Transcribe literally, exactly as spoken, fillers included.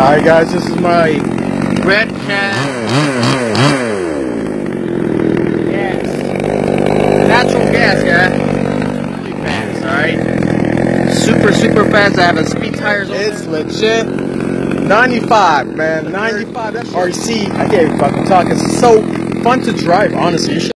Alright guys, this is my Redcat gas. Natural gas, guy. Really fast, alright? Super, super fast. I have a speed tires on. It's legit. ninety-five, man. ninety-five. That's R C. I can't even fucking talk. It's so fun to drive, honestly. You should